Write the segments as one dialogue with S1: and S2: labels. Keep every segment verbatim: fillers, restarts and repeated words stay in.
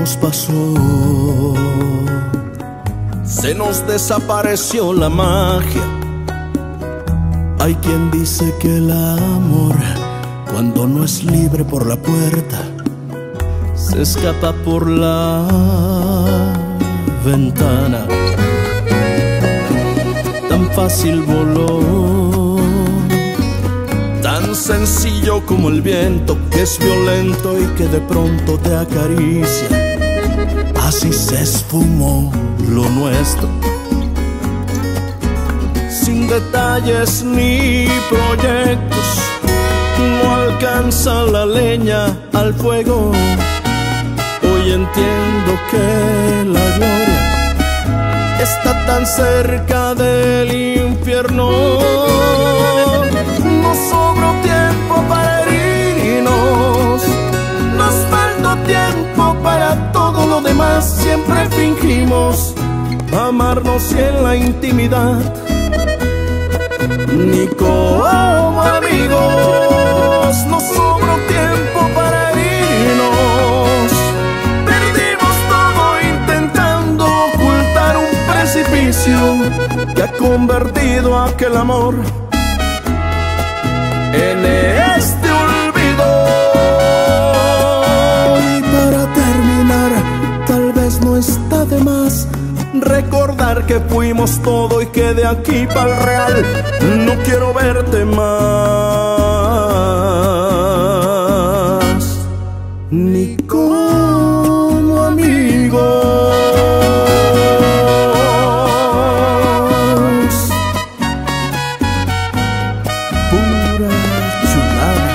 S1: nos pasó. Se nos desapareció la magia. Hay quien dice que el amor, cuando no es libre por la puerta, se escapa por la ventana. Tan fácil voló, tan sencillo como el viento, que es violento y que de pronto te acaricia. Así se esfumó lo nuestro, sin detalles ni proyectos. No alcanza la leña al fuego. Hoy entiendo que la gloria está tan cerca del infierno. Nos sobró tiempo para herirnos, nos faltó tiempo para todo lo demás. Siempre fingimos amarnos y en la intimidad ni como amigos. Nos sobró tiempo para herirnos, perdimos todo intentando ocultar un precipicio que ha convertido aquel amor en este olvido. Y para terminar, tal vez no está de más recordar que fuimos todo y que de aquí para el real no quiero verte más, ni como amigos. Pura chulada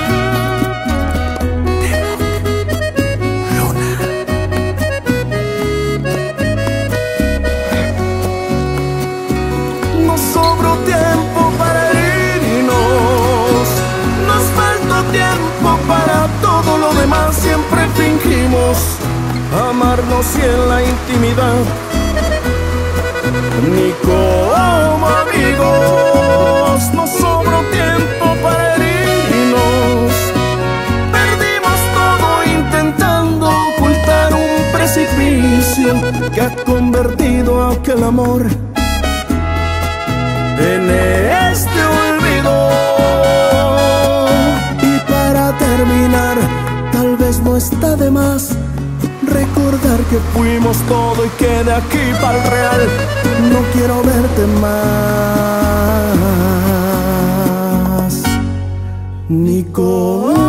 S1: de Luna. Nos sobró tiempo para herirnos, nos faltó tiempo para todo lo demás. Siempre fingimos amarnos y en la intimidad ni como amigos. Nos sobró tiempo para herirnos, perdimos todo intentando ocultar un precipicio que ha convertido aquel amor en este olvido. Y para terminar, tal vez no está de más recordar que fuimos todo y que de aquí para el real no quiero verte más, ni como